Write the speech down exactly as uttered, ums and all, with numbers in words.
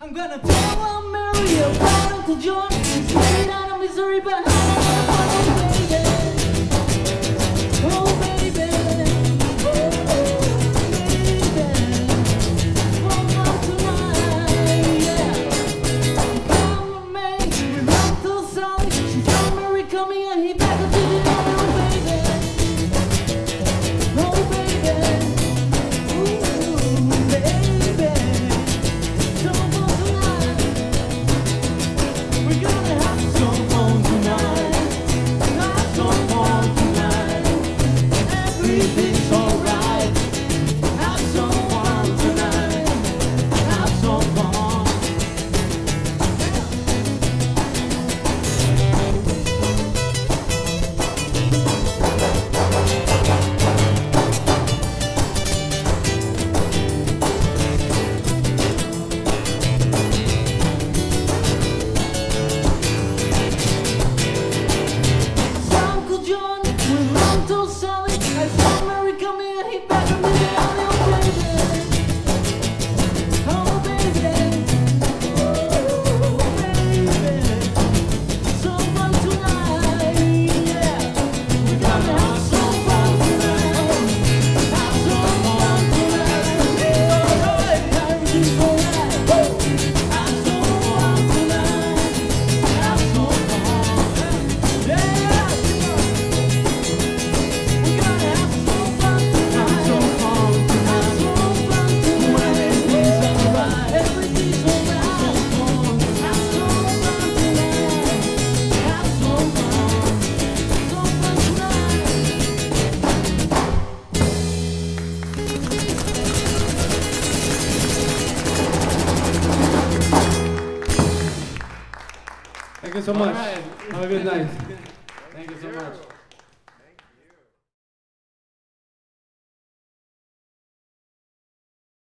I'm gonna tell Aunt Mary about Uncle John. He's straight out of Missouri, but oh baby, oh baby, oh baby, one more tonight, yeah. Come with me, we run till Sally. She's Aunt Mary coming and he back up to the other, oh baby, oh baby, ooh baby. We're gonna have some fun tonight. Have some fun tonight. Everything's alright. Have some fun tonight. Have some fun. Uncle John, we run to Sally. I saw Mary come in and he back up to the alley, oh baby, oh baby, oh baby, some fun tonight, yeah. We're gonna have some fun tonight, have some fun tonight, yeah. Everything's alright, have some fun tonight, have some fun, yeah. Thank you so much. All right. Have a good night. Thank you so much.